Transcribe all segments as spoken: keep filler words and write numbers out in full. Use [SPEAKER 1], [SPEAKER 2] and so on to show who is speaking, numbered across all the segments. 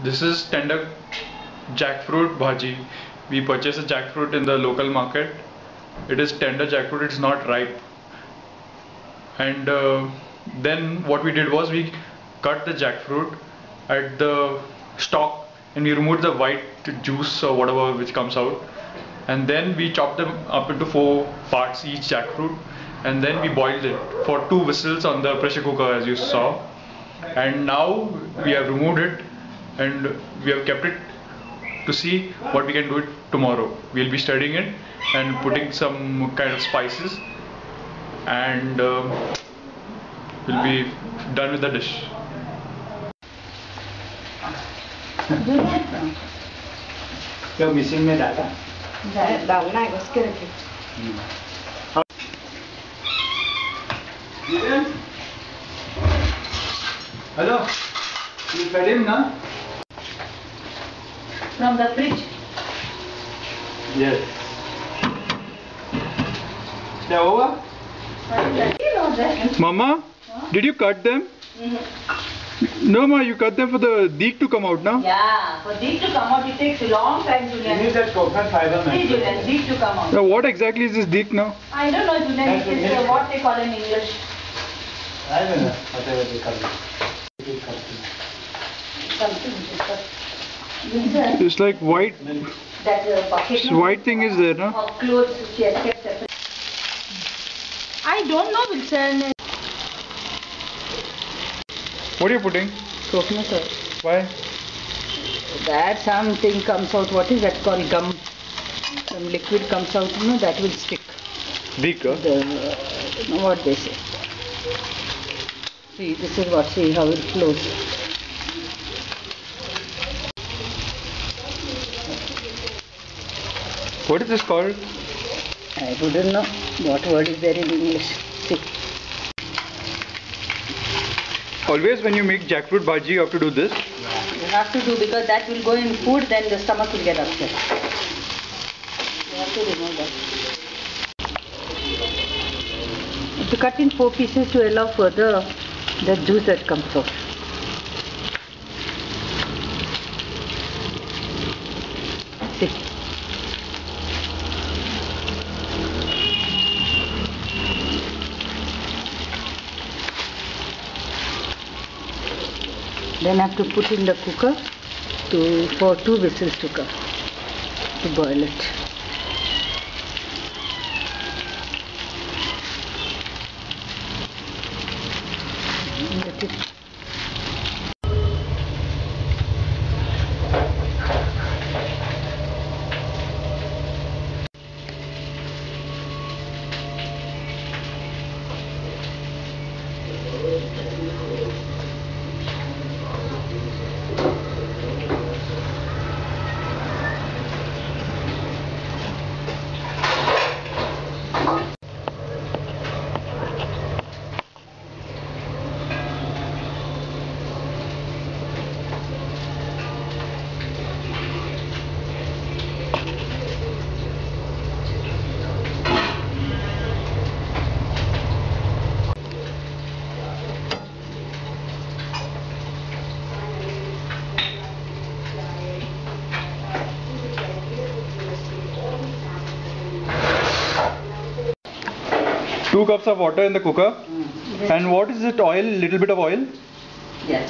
[SPEAKER 1] This is tender jackfruit bhaji. We purchase a jackfruit in the local market. It is tender jackfruit, it's not ripe. And uh, then what we did was we cut the jackfruit at the stalk and we removed the white juice or whatever which comes out. And then we chopped them up into four parts each jackfruit, and then we boiled it for two whistles on the pressure cooker as you saw. And now we have removed it and we have kept it to see what we can do it tomorrow. We'll be studying it and putting some kind of spices, and um, we'll be done with the dish.
[SPEAKER 2] क्या mixing में डाला?
[SPEAKER 3] डालना है उसके रखे।
[SPEAKER 2] Hello, you fed him now?
[SPEAKER 3] From the fridge.
[SPEAKER 2] Yes. They over?
[SPEAKER 1] Mama, huh? Did you cut them? Mm-hmm. No, ma, you cut them for the deek to come out now?
[SPEAKER 3] Yeah, for deek to come out it takes a long time, Julian.
[SPEAKER 2] You need that coconut fiber, man.
[SPEAKER 3] See, Julian, deek to come out.
[SPEAKER 1] Now, what exactly is this deek now?
[SPEAKER 3] I don't know, Julian. It is uh, what they call in English.
[SPEAKER 2] I don't know, whatever they call it.
[SPEAKER 3] Something.
[SPEAKER 1] It's like white.
[SPEAKER 3] That uh, bucket.
[SPEAKER 1] This white thing is there, no?
[SPEAKER 3] Of clothes she has kept separate. I don't know, Wilson.
[SPEAKER 1] What are you putting?
[SPEAKER 3] Coconut oil.
[SPEAKER 1] Why?
[SPEAKER 3] That something comes out. What is that called? Gum. Some liquid comes out. You know that will stick.
[SPEAKER 1] Deek, huh?
[SPEAKER 3] The, uh, what they say. See, this is what. See how it flows.
[SPEAKER 1] What is this called?
[SPEAKER 3] I wouldn't know what word is there in English. See.
[SPEAKER 1] Always when you make jackfruit bhaji, you have to do this.
[SPEAKER 3] You have to do because that will go in food, then the stomach will get upset. You have to remove that. You have to cut in four pieces to allow further the juice that comes out. See. Then I have to put in the cooker to for two whistles to come to boil it. Let it.
[SPEAKER 1] Two cups of water in the cooker.
[SPEAKER 3] Mm.
[SPEAKER 1] And what is it? Oil? Little bit of oil?
[SPEAKER 3] Yes.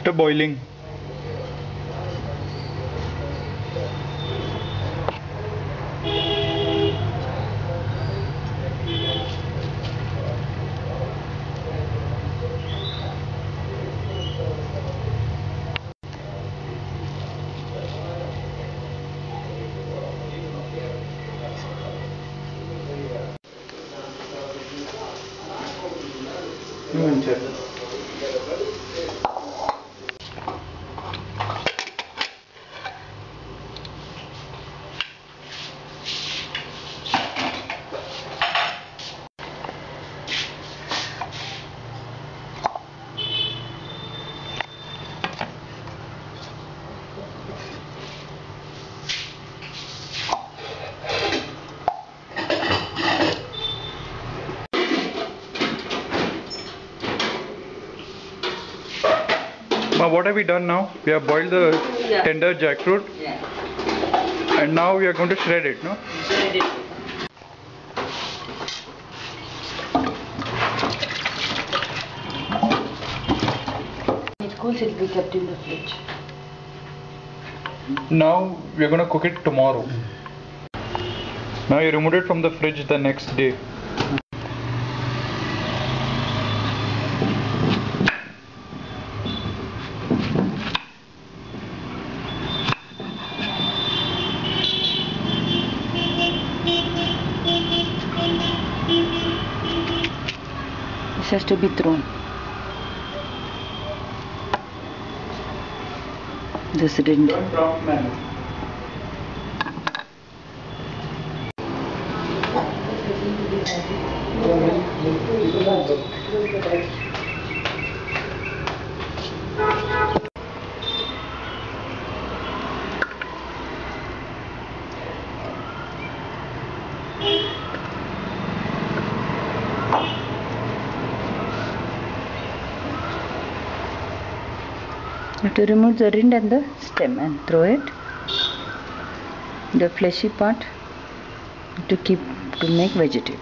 [SPEAKER 1] After boiling. Now what have we done now? We have boiled the
[SPEAKER 3] Yeah.
[SPEAKER 1] tender jackfruit
[SPEAKER 3] Yeah.
[SPEAKER 1] and now we are going to shred it, no?
[SPEAKER 3] Shred it. It cools, it will be kept in the fridge.
[SPEAKER 1] Now we are going to cook it tomorrow. Now you removed it from the fridge the next day.
[SPEAKER 3] This has to be thrown. This didn't.
[SPEAKER 2] Don't prompt man.
[SPEAKER 3] You have to remove the rind and the stem and throw it. The fleshy part to keep to make vegetable.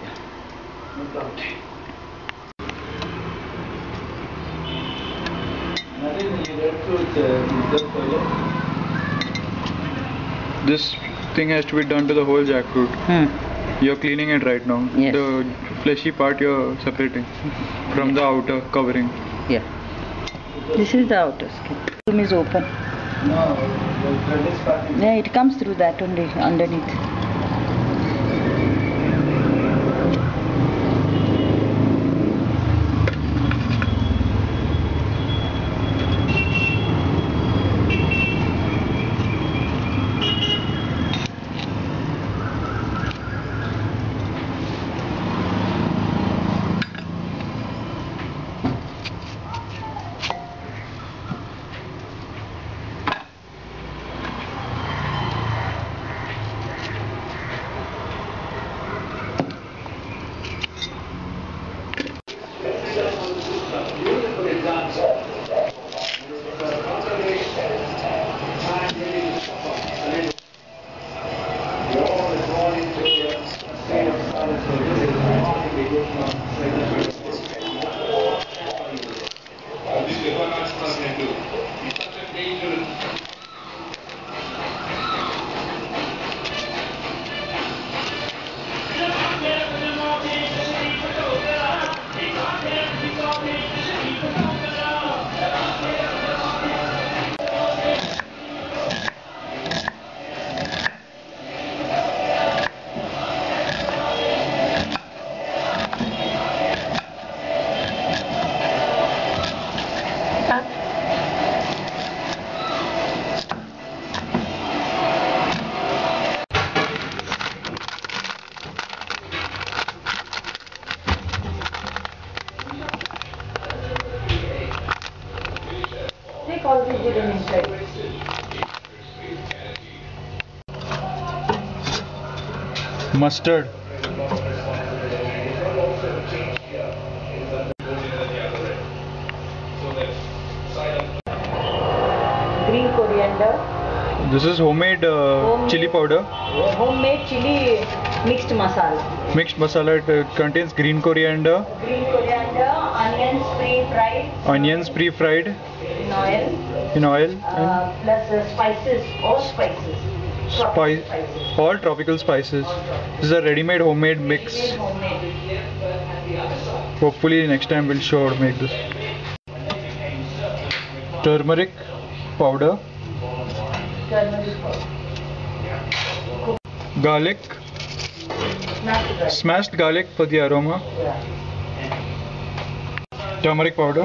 [SPEAKER 2] Nothing needed to uh,
[SPEAKER 1] This thing has to be done to the whole jackfruit.
[SPEAKER 3] Hmm.
[SPEAKER 1] You're cleaning it right now.
[SPEAKER 3] Yes.
[SPEAKER 1] The fleshy part you're separating from the outer covering.
[SPEAKER 3] Yeah. This is the outer skin. Room is open.
[SPEAKER 2] No, the thread is cutting.
[SPEAKER 3] Yeah, it comes through that only underneath. Take all these hidden inside.
[SPEAKER 1] Mustard.
[SPEAKER 3] Green coriander.
[SPEAKER 1] This is homemade uh,
[SPEAKER 3] Homemade.
[SPEAKER 1] chili powder.
[SPEAKER 3] Homemade chili mixed masala.
[SPEAKER 1] Mixed masala. It uh, contains green coriander,
[SPEAKER 3] Green coriander, onions pre-fried,
[SPEAKER 1] onions pre-fried,
[SPEAKER 3] in oil,
[SPEAKER 4] in oil
[SPEAKER 3] uh,
[SPEAKER 4] and
[SPEAKER 3] plus uh, spices, all spices. Tropical
[SPEAKER 4] spice,
[SPEAKER 3] spices.
[SPEAKER 4] all tropical spices. This is a ready-made homemade mix.
[SPEAKER 3] Made homemade.
[SPEAKER 4] Hopefully next time we'll sure make this. Turmeric powder,
[SPEAKER 3] Turmeric powder.
[SPEAKER 4] garlic,
[SPEAKER 3] Not good.
[SPEAKER 4] smashed garlic for the aroma,
[SPEAKER 3] Yeah.
[SPEAKER 4] turmeric powder,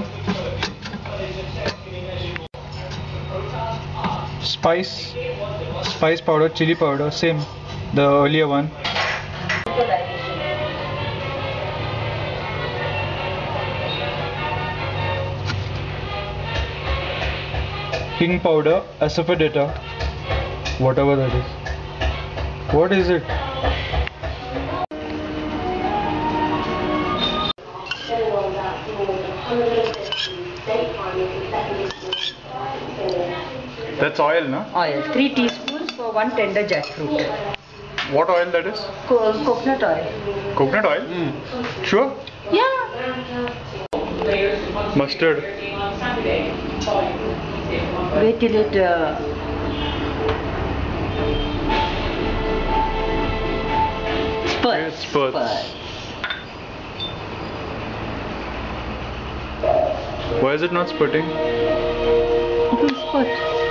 [SPEAKER 4] spice, spice powder, chili powder, same, the earlier one, hing powder, asafoetida, whatever that is. What is it?
[SPEAKER 1] That's oil, no?
[SPEAKER 3] Oil. Three teaspoons for one tender jackfruit.
[SPEAKER 1] What oil that is?
[SPEAKER 3] Co- coconut oil.
[SPEAKER 1] Coconut oil? Sure?
[SPEAKER 3] Yeah.
[SPEAKER 1] Mustard.
[SPEAKER 3] Wait till it. Uh, spurt.
[SPEAKER 1] It spurts. Why is it not spurting?
[SPEAKER 3] It will spurt.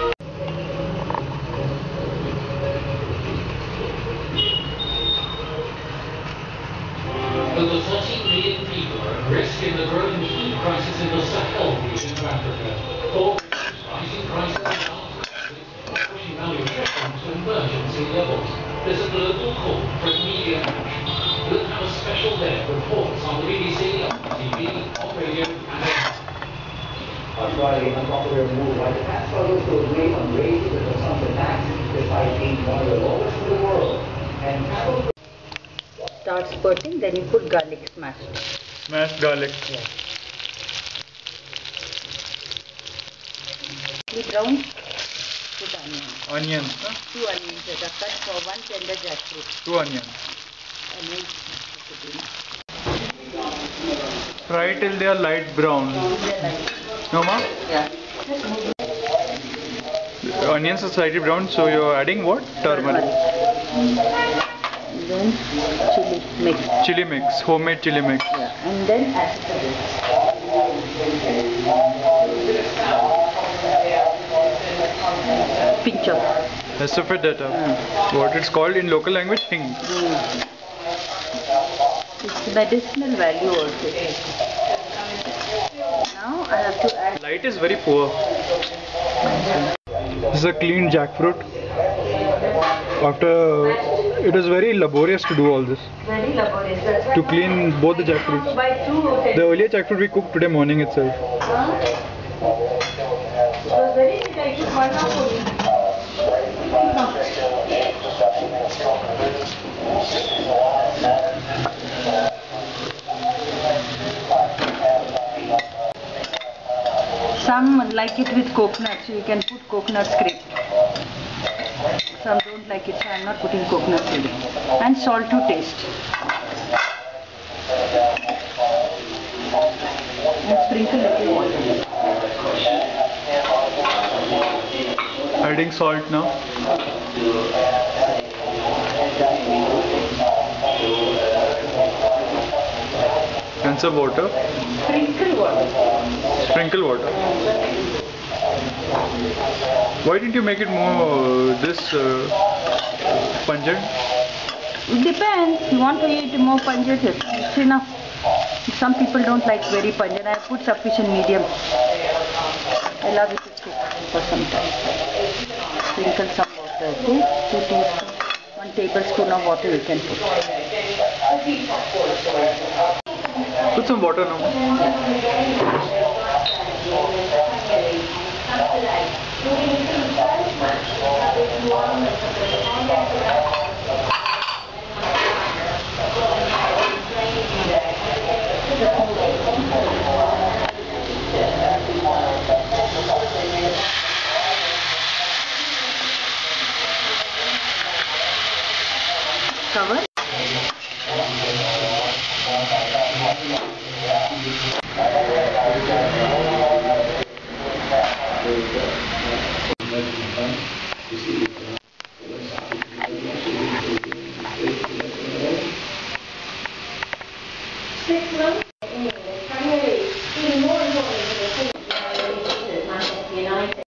[SPEAKER 5] Over fourteen million people are at risk in the growing food crisis in the Sahel region of Africa. Poor rising prices and are pushing malnutrition to emergency levels. There's a global call for immediate action. We'll have a special day of reports on the B B C, on T V, on radio, and online.
[SPEAKER 6] Australia, an unpopular move like that struggles to agree on raising the consumption tax despite being one of the lowest in the world. And cattle
[SPEAKER 3] Start spurting, then you put garlic smashed.
[SPEAKER 1] Smashed garlic.
[SPEAKER 3] Yeah. Be brown, put onion.
[SPEAKER 1] Onions, huh?
[SPEAKER 3] Two onions that are cut for one tender jackfruit.
[SPEAKER 1] Two onions.
[SPEAKER 3] Onions put in.
[SPEAKER 1] Fry till they are light brown.
[SPEAKER 3] They're like,
[SPEAKER 1] No, ma?
[SPEAKER 3] yeah.
[SPEAKER 1] The onions are slightly brown, so you're adding what? Turmeric.
[SPEAKER 3] And then chili mix.
[SPEAKER 1] Chili mix, homemade chili mix.
[SPEAKER 3] Yeah. And then asafoetida. Pinch of.
[SPEAKER 1] Asafoetida. What it's called in local language, hing.
[SPEAKER 3] Mm. It's medicinal value also. Now I have to add.
[SPEAKER 1] Light is very poor. This is a clean jackfruit. After it is very laborious to do all this.
[SPEAKER 3] Very laborious. That's why
[SPEAKER 1] To clean both the jackfruits.
[SPEAKER 3] buy two.
[SPEAKER 1] The earlier jackfruit we cooked today morning itself.
[SPEAKER 3] Huh? It was very neat. I took one out only. Some like it with coconut, so you can put coconut scrape. Some don't like it, so I'm not putting coconut today. And salt to taste. And sprinkle little water.
[SPEAKER 1] Adding salt now. And some water.
[SPEAKER 3] Sprinkle water.
[SPEAKER 1] Sprinkle water. Why didn't you make it more uh, this uh, pungent?
[SPEAKER 3] It depends. You want to eat more pungent, it's enough. Some people don't like very pungent. I put sufficient medium. I love it to cook for some time. Sprinkle some water, okay? Two teaspoons. One tablespoon of water you can put.
[SPEAKER 1] Put some water now.
[SPEAKER 3] Cover.
[SPEAKER 6] Six months.